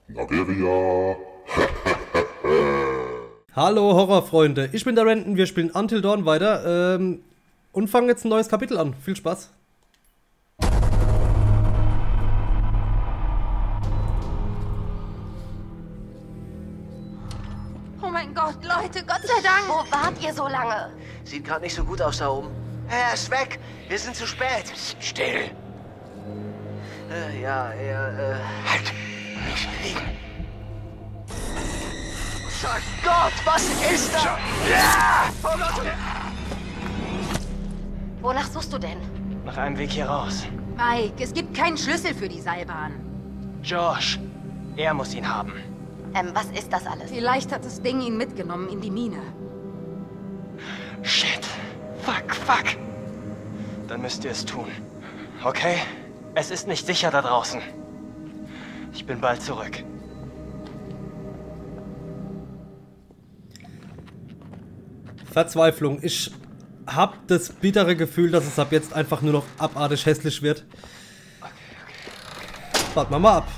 Nageria. Hallo Horrorfreunde, ich bin der Renton, wir spielen Until Dawn weiter und fangen jetzt ein neues Kapitel an. Viel Spaß. Oh mein Gott, Leute, Gott sei Dank! Wo wart ihr so lange? Sieht gerade nicht so gut aus da oben. Er ist weg. Wir sind zu spät. Still. Halt. Nicht liegen. Gott, was ist das? Ja! Oh Gott! Wonach suchst du denn? Nach einem Weg hier raus. Mike, es gibt keinen Schlüssel für die Seilbahn. Josh. Er muss ihn haben. Was ist das alles? Vielleicht hat das Ding ihn mitgenommen in die Mine. Shit. Fuck. Dann müsst ihr es tun. Okay? Es ist nicht sicher da draußen. Ich bin bald zurück. Verzweiflung. Ich hab das bittere Gefühl, dass es ab jetzt einfach nur noch abartig hässlich wird. Warten wir mal ab.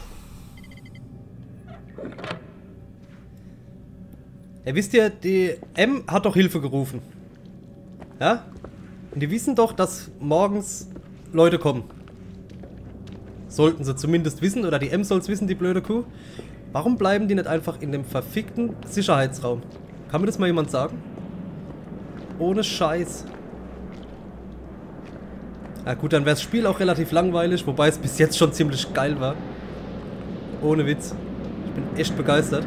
Ja, wisst ihr, die M hat doch Hilfe gerufen. Ja? Und die wissen doch, dass morgens Leute kommen. Sollten sie zumindest wissen, oder die M soll es wissen, die blöde Kuh. Warum bleiben die nicht einfach in dem verfickten Sicherheitsraum? Kann mir das mal jemand sagen? Ohne Scheiß. Na gut, dann wäre das Spiel auch relativ langweilig, wobei es bis jetzt schon ziemlich geil war. Ohne Witz. Ich bin echt begeistert.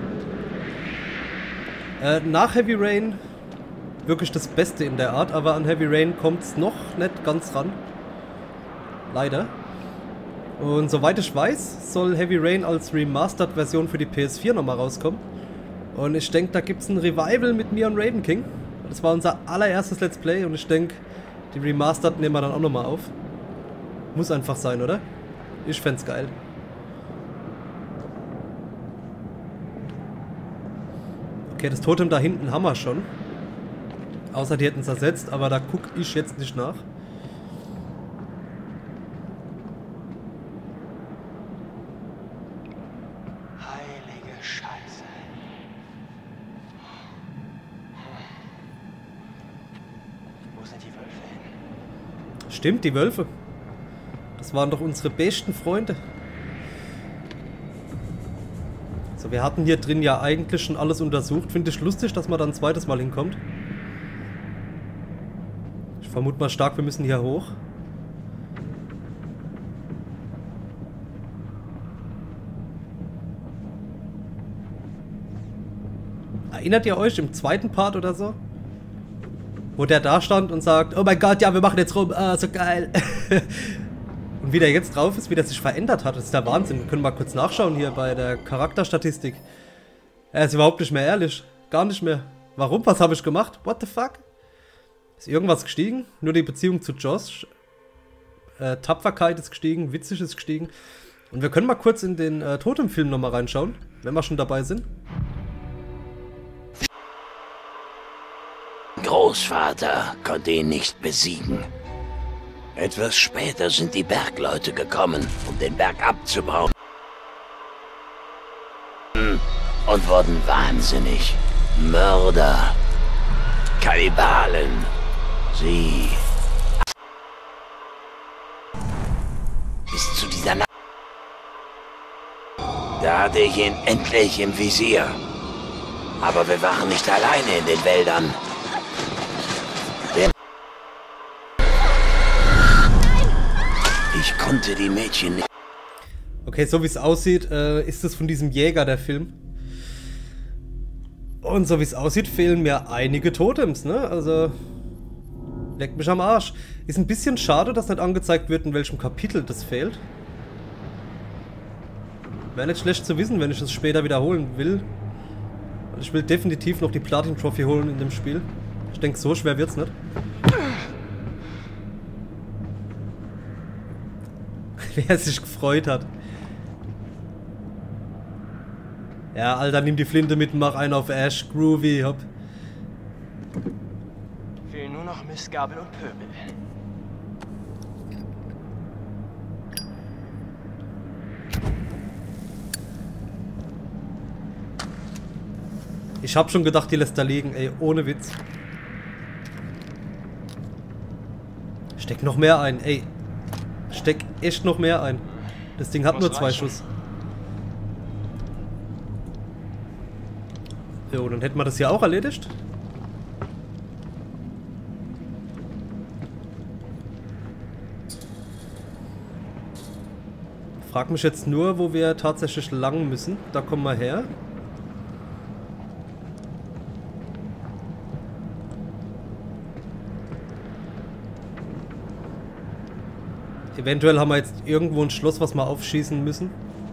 Nach Heavy Rain wirklich das Beste in der Art, aber an Heavy Rain kommt es noch nicht ganz ran. Leider. Und soweit ich weiß, soll Heavy Rain als Remastered-Version für die PS4 nochmal rauskommen. Und ich denke, da gibt es ein Revival mit mir und Raven King. Das war unser allererstes Let's Play und ich denke, die Remastered nehmen wir dann auch nochmal auf. Muss einfach sein, oder? Ich fänd's geil. Okay, das Totem da hinten haben wir schon. Außer die hätten es ersetzt, aber da gucke ich jetzt nicht nach. Heilige Scheiße. Wo sind die Wölfe hin? Stimmt, die Wölfe. Das waren doch unsere besten Freunde. So, wir hatten hier drin ja eigentlich schon alles untersucht. Finde ich lustig, dass man dann ein zweites Mal hinkommt. Ich vermute mal stark, wir müssen hier hoch. Erinnert ihr euch im zweiten Part oder so? Wo der da stand und sagt, oh mein Gott, ja, wir machen jetzt rum, so geil. Und wie der jetzt drauf ist, wie der sich verändert hat, das ist der Wahnsinn. Wir können mal kurz nachschauen hier bei der Charakterstatistik. Er ist überhaupt nicht mehr ehrlich. Gar nicht mehr. Warum? Was habe ich gemacht? What the fuck? Ist irgendwas gestiegen? Nur die Beziehung zu Josh. Tapferkeit ist gestiegen, witzig ist gestiegen. Und wir können mal kurz in den Totemfilm nochmal reinschauen, wenn wir schon dabei sind. Großvater konnte ihn nicht besiegen. Etwas später sind die Bergleute gekommen, um den Berg abzubauen. Und wurden wahnsinnig. Mörder. Kannibalen. Sie... Bis zu dieser Nacht. Da hatte ich ihn endlich im Visier. Aber wir waren nicht alleine in den Wäldern. Ich konnte die Mädchen nicht... Okay, so wie es aussieht, ist es von diesem Jäger der Film. Und so wie es aussieht, fehlen mir einige Totems, ne? Also, leckt mich am Arsch. Ist ein bisschen schade, dass nicht angezeigt wird, in welchem Kapitel das fehlt. Wäre nicht schlecht zu wissen, wenn ich es später wiederholen will. Ich will definitiv noch die Platin Trophy holen in dem Spiel. Ich denke, so schwer wird's nicht. Wer sich gefreut hat. Ja, Alter, nimm die Flinte mit und mach einen auf Ash. Groovy, hopp. Fehlen nur noch Mistgabel und Pöbel. Ich hab schon gedacht, die lässt da liegen, ey, ohne Witz. Steck noch mehr ein, ey. Steck echt noch mehr ein. Das Ding hat Muss nur 2 reichen. Schuss. Jo, dann hätten wir das hier auch erledigt. Frag mich jetzt nur, wo wir tatsächlich lang müssen. Da kommen wir her. Eventuell haben wir jetzt irgendwo ein Schloss, was wir aufschießen müssen.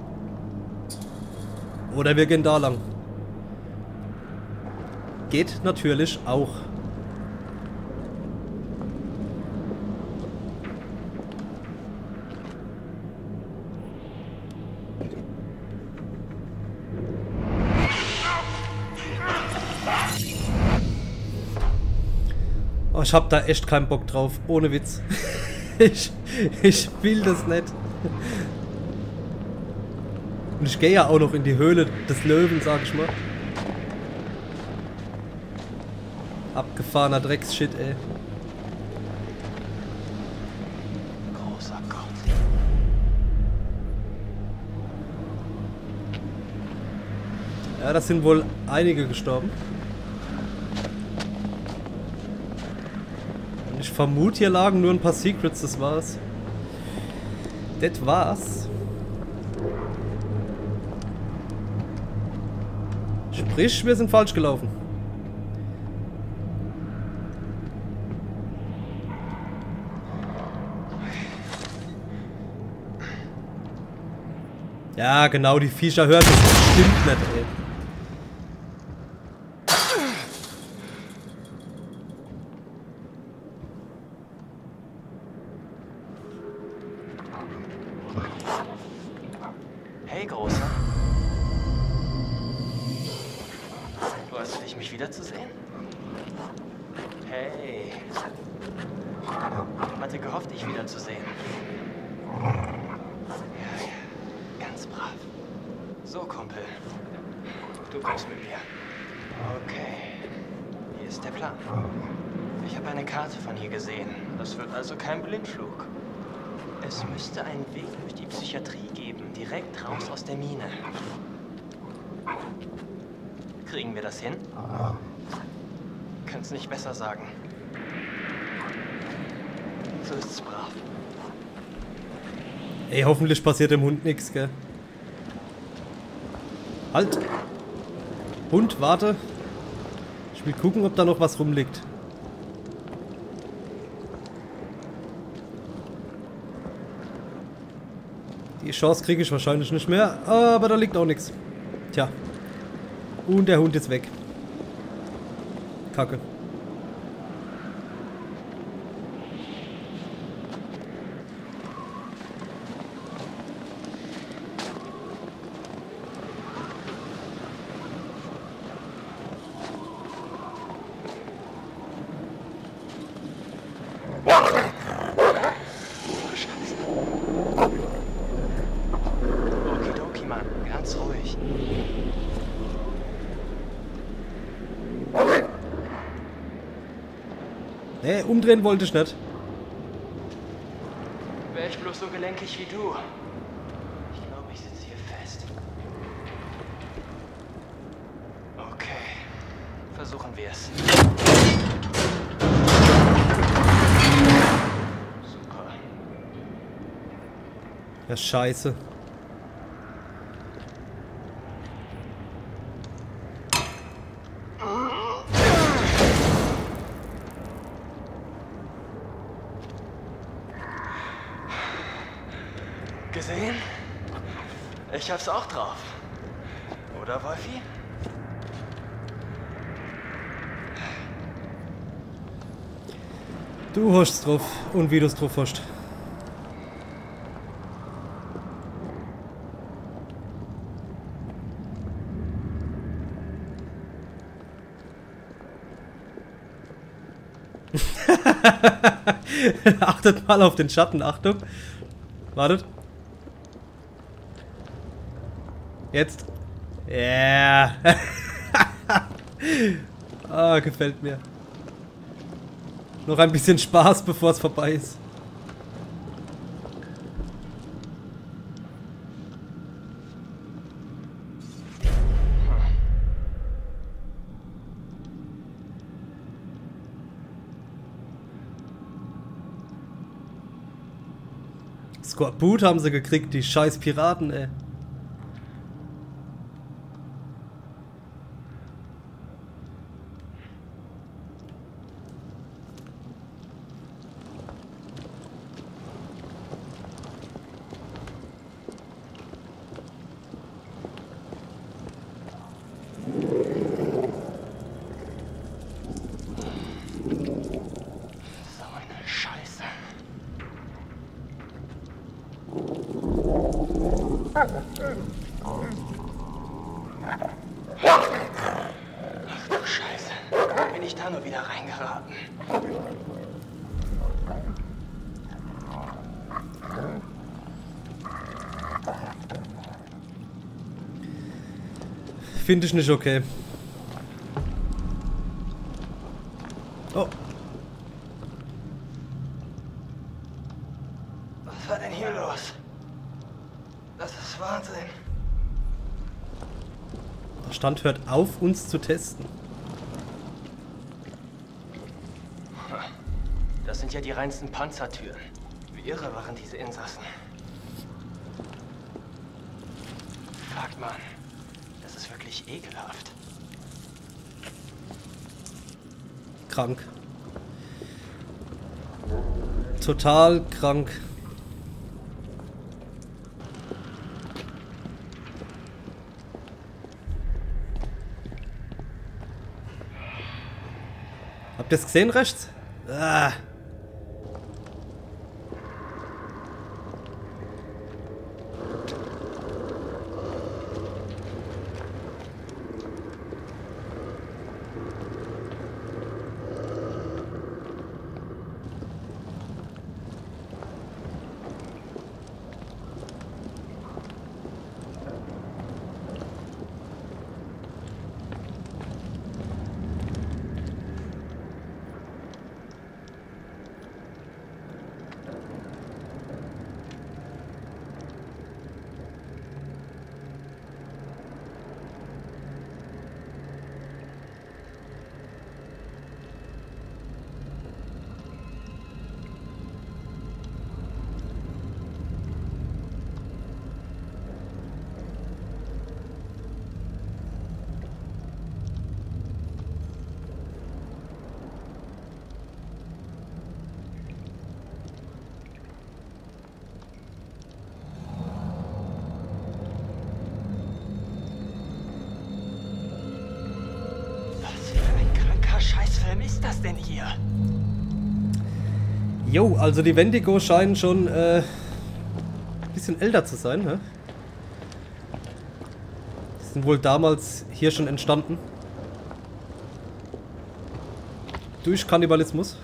Oder wir gehen da lang. Geht natürlich auch. Oh, ich hab da echt keinen Bock drauf, ohne Witz. Ich will das nicht. Und ich gehe ja auch noch in die Höhle des Löwen, sag ich mal. Abgefahrener Drecksshit, ey. Großer Gott. Ja, das sind wohl einige gestorben. Und ich vermute, hier lagen nur ein paar Secrets, das war's. Das war's. Sprich, wir sind falsch gelaufen. Ja, genau, die Viecher hören das bestimmt nicht, ey. Hey, Großer. Freust du dich, mich wiederzusehen? Hey. Hatte gehofft, dich wiederzusehen. Ja, ganz brav. So, Kumpel. Du kommst mit mir. Okay. Hier ist der Plan. Ich habe eine Karte von hier gesehen. Das wird also kein Blindflug. Es müsste einen Weg durch die Psychiatrie geben, direkt raus aus der Mine. Kriegen wir das hin? Kann's nicht besser sagen. So ist's brav. Ey, hoffentlich passiert dem Hund nichts, gell? Halt! Hund, warte! Ich will gucken, ob da noch was rumliegt. Die Chance kriege ich wahrscheinlich nicht mehr, aber da liegt auch nichts. Tja. Und der Hund ist weg. Kacke. Okidoki, Mann. Ganz ruhig. Nee, umdrehen wollte ich nicht. Wäre ich bloß so gelenkig wie du. Ich glaube, ich sitze hier fest. Okay. Versuchen wir es. Super. Ja, scheiße. Gesehen? Ich hab's auch drauf. Oder, Wolfi? Du hast drauf und wie du es drauf hast. Achtet mal auf den Schatten, Achtung. Wartet. Jetzt. Ja. Yeah. Ah, gefällt mir. Noch ein bisschen Spaß, bevor es vorbei ist. Skorbut haben sie gekriegt, die scheiß Piraten, ey. Ach du Scheiße. Bin ich da nur wieder reingeraten? Finde ich nicht okay. Oh. Was war denn hier los? Das ist Wahnsinn. Der Stand hört auf, uns zu testen. Das sind ja die reinsten Panzertüren. Wie irre waren diese Insassen. Fuck, Mann. Das ist wirklich ekelhaft. Krank. Total krank. Habt ihr es gesehen rechts? Ah. Scheißfilm ist das denn hier? Jo, also die Wendigo scheinen schon ein bisschen älter zu sein, ne? Die sind wohl damals hier schon entstanden. Durch Kannibalismus.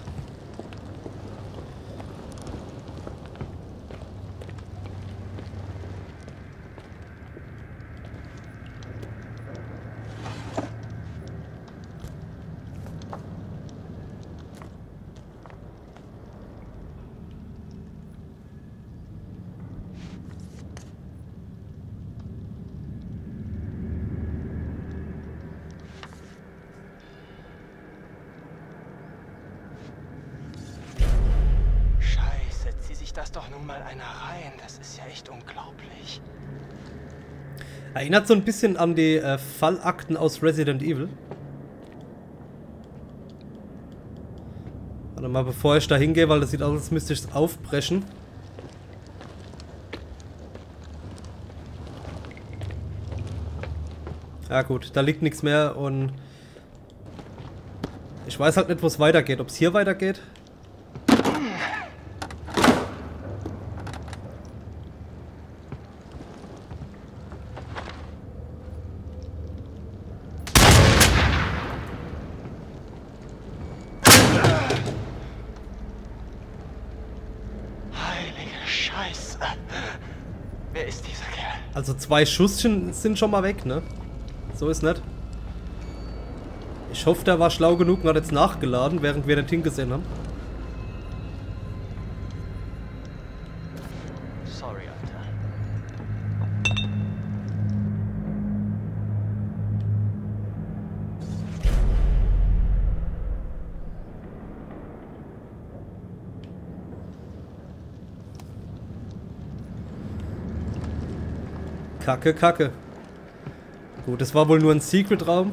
Das doch nun mal einer rein. Das ist ja echt unglaublich. Erinnert so ein bisschen an die Fallakten aus Resident Evil. Warte mal, bevor ich da hingehe, weil das sieht aus, als müsste ich es aufbrechen. Ja gut, da liegt nichts mehr und ich weiß halt nicht, wo es weitergeht. Ob es hier weitergeht? Wer ist dieser Kerl? Also 2 Schusschen sind schon mal weg, ne? So ist nicht. Ich hoffe, der war schlau genug und hat jetzt nachgeladen, während wir den Ding gesehen haben. Sorry, Alter. Kacke, Kacke. Gut, das war wohl nur ein Secret-Raum.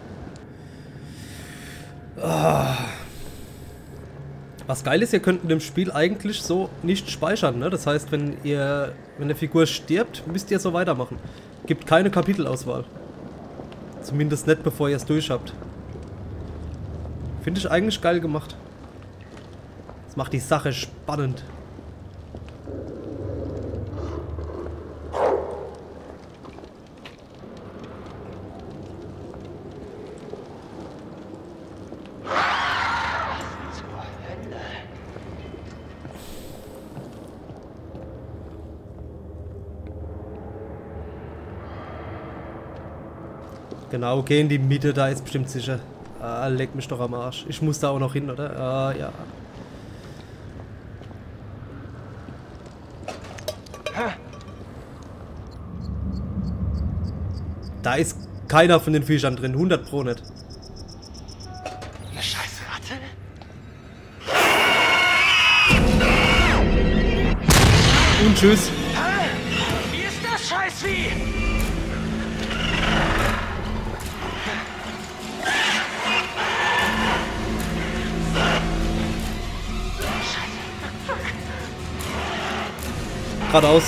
Was geil ist, ihr könnt in dem Spiel eigentlich so nicht speichern, ne? Das heißt, wenn eine Figur stirbt, müsst ihr so weitermachen. Gibt keine Kapitelauswahl. Zumindest nicht, bevor ihr es durch habt. Finde ich eigentlich geil gemacht. Das macht die Sache spannend. Genau, geh in die Mitte, da ist bestimmt sicher. Ah, leck mich doch am Arsch. Ich muss da auch noch hin, oder? Ah, ja. Da ist keiner von den Viechern drin, 100 Pro nicht. Eine scheiß Ratte? Und tschüss. Wie ist das Scheißvieh? Geradeaus.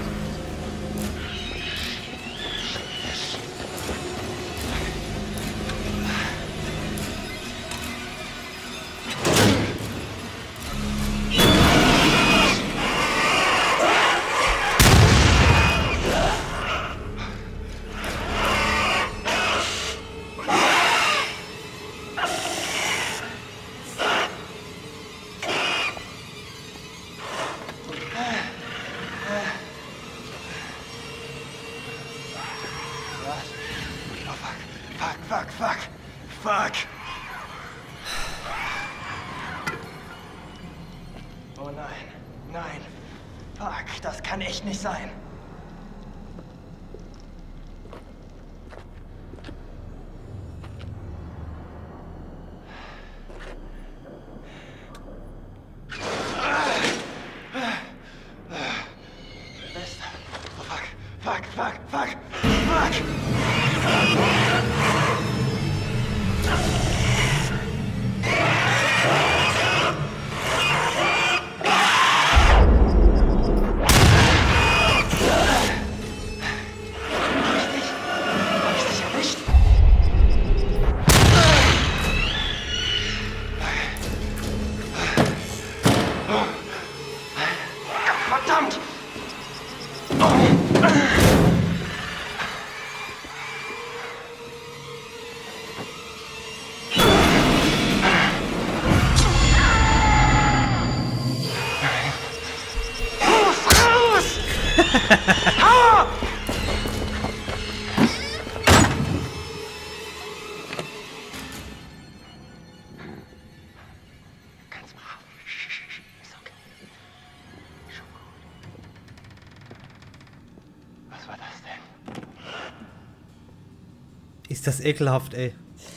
Fuck. Oh nein. Nein. Fuck, das kann echt nicht sein. Fuck. Verdammt! Raus! Ha! Ganz brav. Ist okay. Schon gut. Was war das denn? Ist das ekelhaft, ey.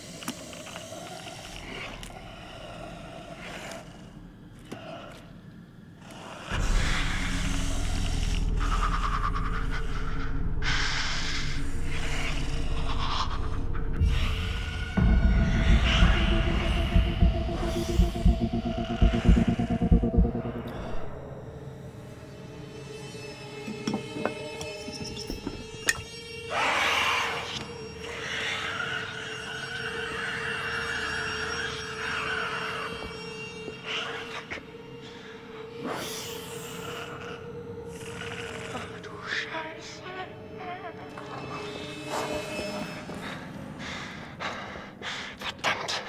Verdammt.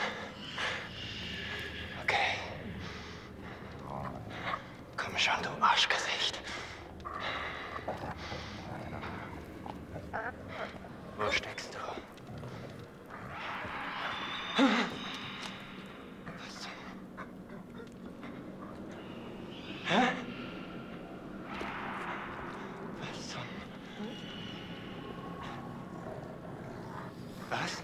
Okay. Komm schon, du Arschgesicht. Wo steckst du? Was?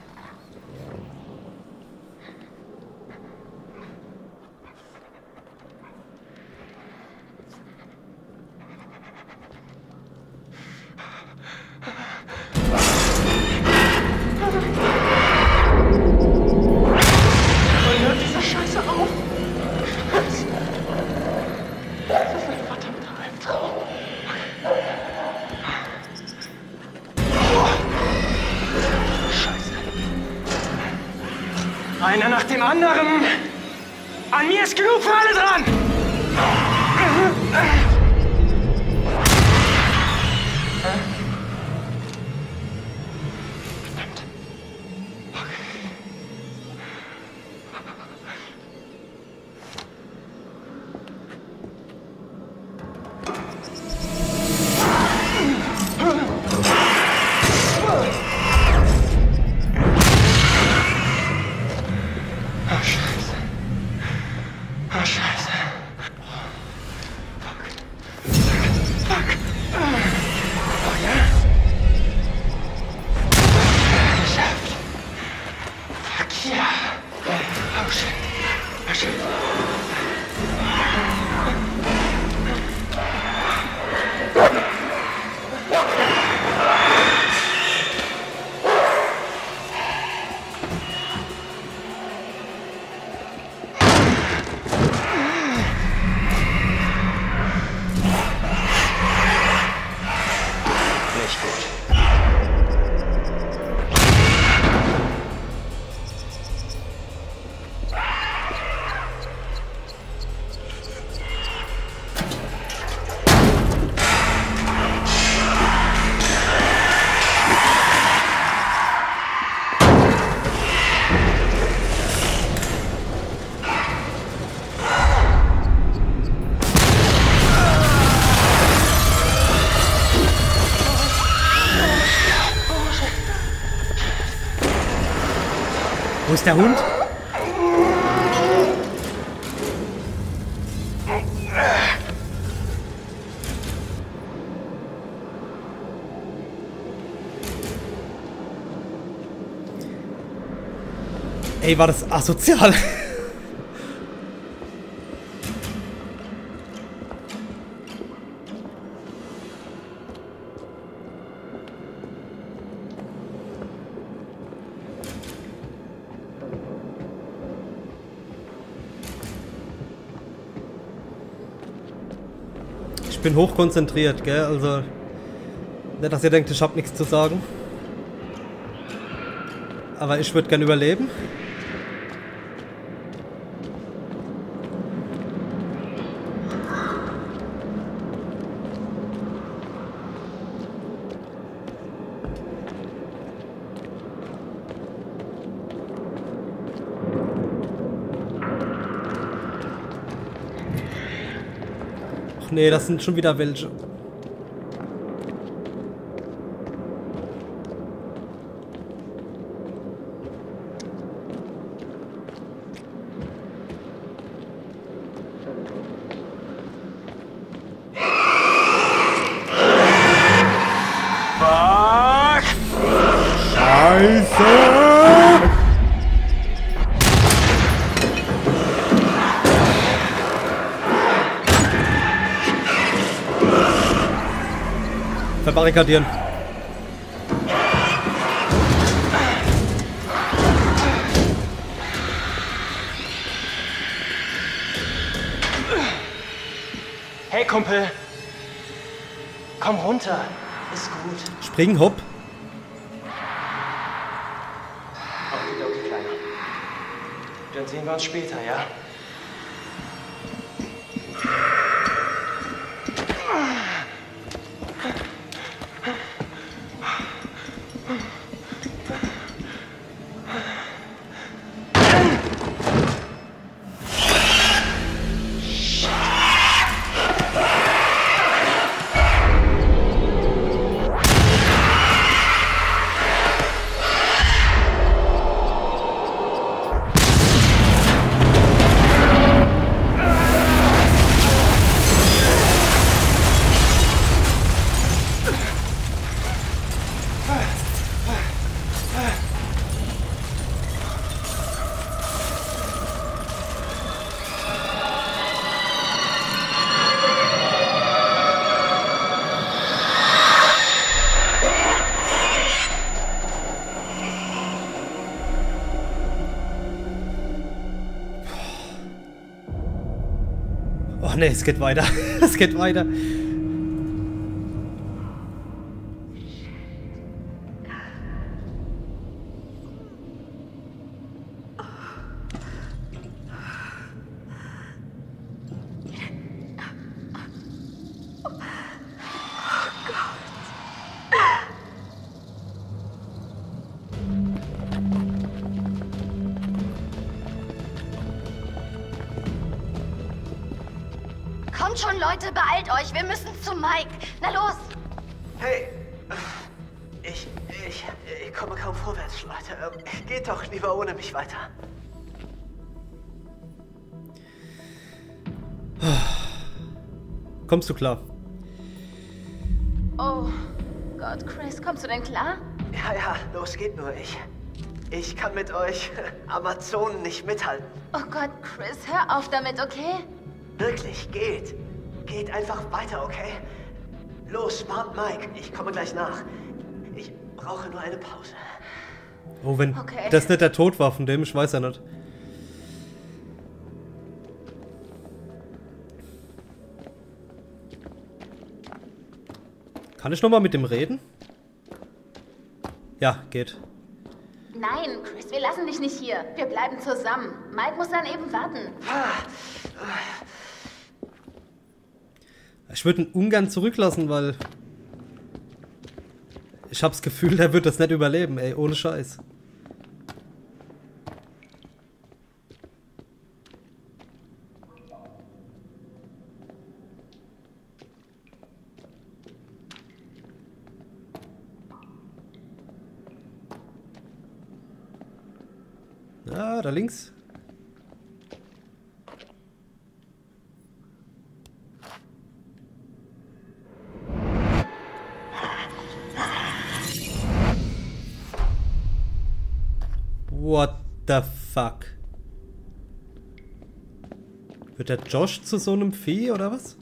Einer nach dem anderen. An mir ist genug für alle dran. Verdammt. Wo ist der Hund? Ey, war das asozial? Ich bin hochkonzentriert, gell? Also, nicht, dass ihr denkt, ich hab nichts zu sagen. Aber ich würde gern überleben. Ach nee, das sind schon wieder welche. Verbarrikadieren. Hey, Kumpel. Komm runter. Ist gut. Spring, hopp. Okay, Kleiner. Dann sehen wir uns später, ja? Ach ne, es geht weiter. Es geht weiter. Kommt schon, Leute, beeilt euch. Wir müssen zu Mike. Na los. Hey, ich komme kaum vorwärts, Leute. Geht doch lieber ohne mich weiter. Kommst du klar? Oh Gott, Chris, kommst du denn klar? Ja, los geht nur. Ich kann mit euch Amazonen nicht mithalten. Oh Gott, Chris, hör auf damit, okay? Wirklich, geht. Geht einfach weiter, okay? Los, spart Mike. Ich komme gleich nach. Ich brauche nur eine Pause. Oh, wenn Okay. das nicht der Tod war von dem, ich weiß ja nicht. Kann ich nochmal mit dem reden? Ja, geht. Nein, Chris, wir lassen dich nicht hier. Wir bleiben zusammen. Mike muss dann eben warten. Ich würde ihn ungern zurücklassen, weil ich habe das Gefühl, der wird das nicht überleben, ey, ohne Scheiß. Ah, da links. What the fuck? Wird der Josh zu so einem Vieh oder was?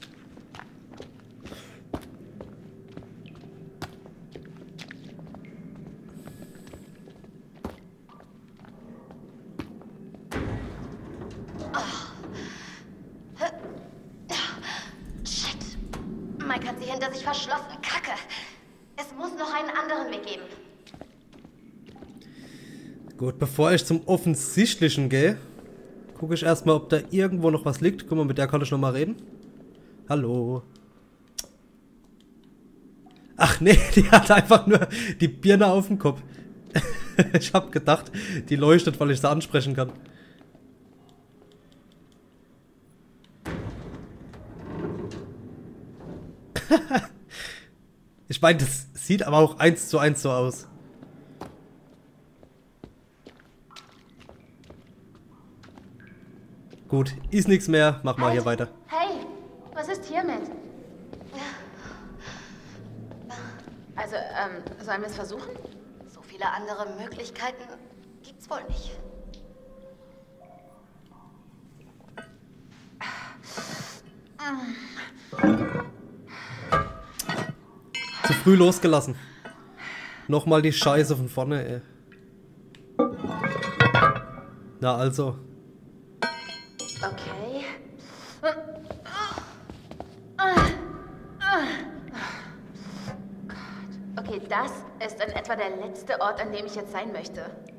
Shit. Mike hat sie hinter sich verschlossen. Kacke. Es muss noch einen anderen Weg geben. Gut, bevor ich zum Offensichtlichen gehe, gucke ich erstmal, ob da irgendwo noch was liegt. Guck mal, mit der kann ich noch mal reden. Hallo. Ach nee, die hat einfach nur die Birne auf dem Kopf. Ich hab gedacht, die leuchtet, weil ich sie ansprechen kann. Ich meine, das sieht aber auch 1:1 so aus. Gut, ist nichts mehr. Mach mal hier weiter. Hey, was ist hiermit? Also, sollen wir es versuchen? So viele andere Möglichkeiten gibt's wohl nicht. Zu früh losgelassen. Nochmal die Scheiße von vorne, ey. Na also. Okay. Gott. Okay, das ist in etwa der letzte Ort, an dem ich jetzt sein möchte.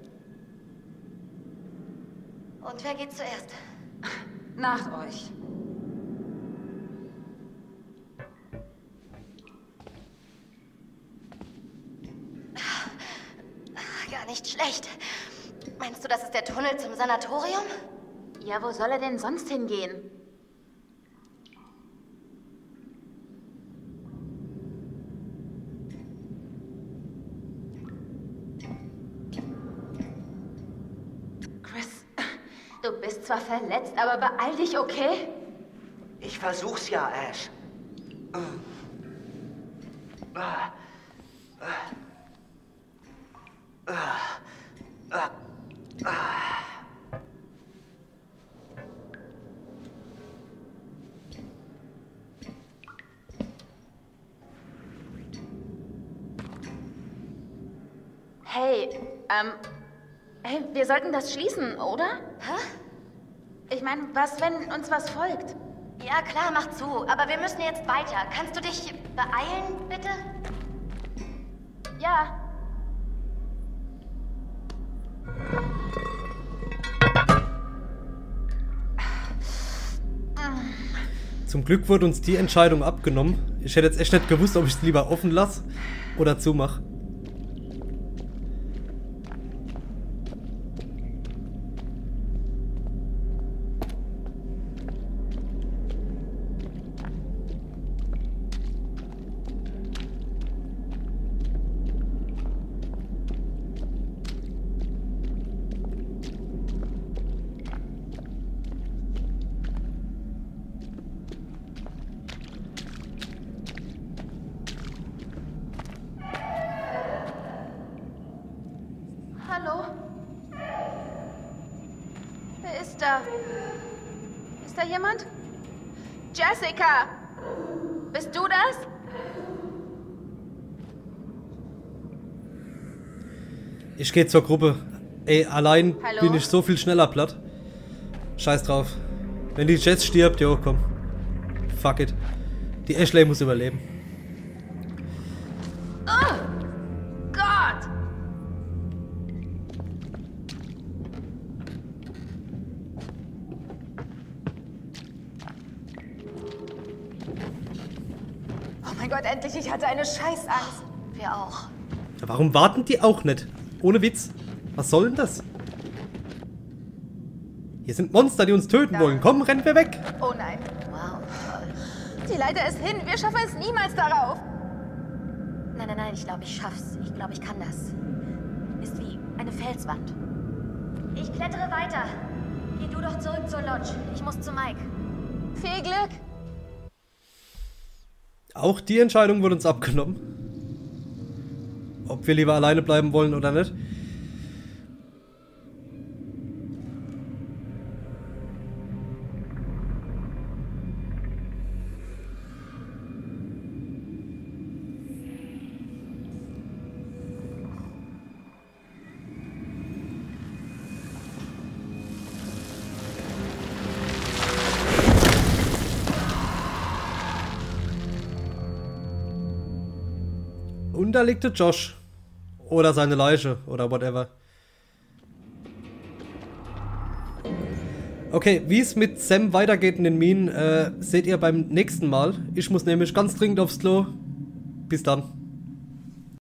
Und wer geht zuerst? Nach euch. Gar nicht schlecht. Meinst du, das ist der Tunnel zum Sanatorium? Ja, wo soll er denn sonst hingehen? Chris, du bist zwar verletzt, aber beeil dich, okay? Ich versuch's ja, Ash. Hey, hey, wir sollten das schließen, oder? Hä? Ich meine, was, wenn uns was folgt? Ja, klar, mach zu. Aber wir müssen jetzt weiter. Kannst du dich beeilen, bitte? Ja. Zum Glück wurde uns die Entscheidung abgenommen. Ich hätte jetzt echt nicht gewusst, ob ich es lieber offen lasse oder zumache. Hallo? Wer ist da? Ist da jemand? Jessica! Bist du das? Ich gehe zur Gruppe. Ey, allein Hallo? bin ich so viel schneller platt. Scheiß drauf. Wenn die Jess stirbt, jo, komm. Fuck it. Die Ashley muss überleben. Oh Gott! Oh mein Gott, endlich, ich hatte eine Scheißangst. Wir auch. Warum warten die auch nicht? Ohne Witz. Was soll denn das? Hier sind Monster, die uns töten wollen. Komm, rennen wir weg. Oh nein. Wow. Die Leiter ist hin. Wir schaffen es niemals darauf. Nein, nein, nein, ich glaube, ich schaff's. Ich glaube, ich kann das. Ist wie eine Felswand. Ich klettere weiter. Geh du doch zurück zur Lodge. Ich muss zu Mike. Viel Glück. Auch die Entscheidung wurde uns abgenommen. Ob wir lieber alleine bleiben wollen oder nicht. Und da liegt der Josh. Oder seine Leiche. Oder whatever. Okay, wie es mit Sam weitergeht in den Minen, seht ihr beim nächsten Mal. Ich muss nämlich ganz dringend aufs Klo. Bis dann.